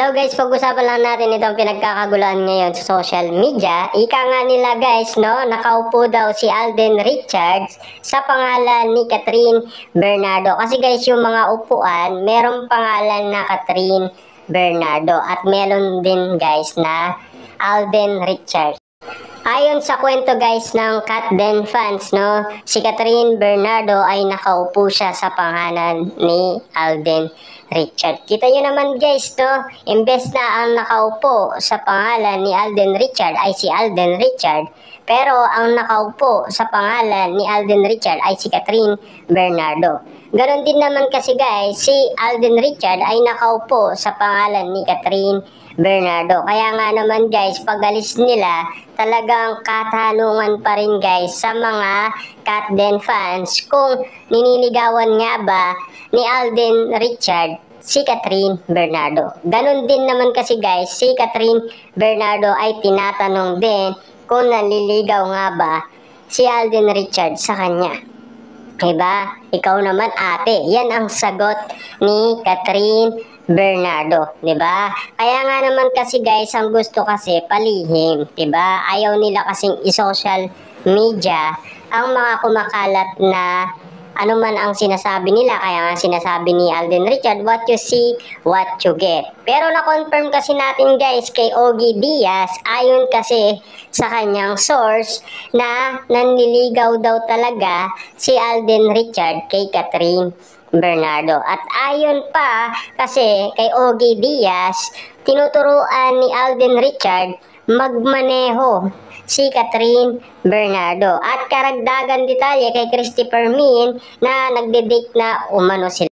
Hello guys, pag-usapan lang natin itong pinagkakaguluhan ngayon sa social media. Ika nga nila guys, no, nakaupo daw si Alden Richards sa pangalan ni Catherine Bernardo. Kasi guys, yung mga upuan, merong pangalan na Catherine Bernardo at meron din guys na Alden Richards. Ayon sa kwento guys ng Catden fans, no, si Catherine Bernardo ay nakaupo siya sa pangalan ni Alden Richard. Kita nyo naman guys, no, imbes na ang nakaupo sa pangalan ni Alden Richard ay si Alden Richard, pero ang nakaupo sa pangalan ni Alden Richard ay si Catherine Bernardo. Ganon din naman kasi guys, si Alden Richard ay nakaupo sa pangalan ni Catherine Bernardo. Kaya nga naman guys, pag-alis nila, talagang katanungan pa rin guys sa mga Catden fans kung niniligawan nga ba ni Alden Richard si Catherine Bernardo. Ganon din naman kasi guys, si Catherine Bernardo ay tinatanong din kung naliligaw nga ba si Alden Richard sa kanya. Diba? Ikaw naman ate, yan ang sagot ni Catherine Bernardo, 'di ba? Kaya nga naman kasi guys, ang gusto kasi palihim, 'di ba? Ayaw nila kasing i-social media ang mga kumakalat na ano man ang sinasabi nila. Kaya nga sinasabi ni Alden Richard, what you see, what you get. Pero na-confirm kasi natin guys kay Ogie Diaz, ayon kasi sa kanyang source, na nanliligaw daw talaga si Alden Richard kay Catherine Bernardo. At ayon pa kasi kay Ogie Diaz, tinuturuan ni Alden Richard magmaneho si Catherine Bernardo. At karagdagan detalye kay Christopher Min na nagde-date na umano sila.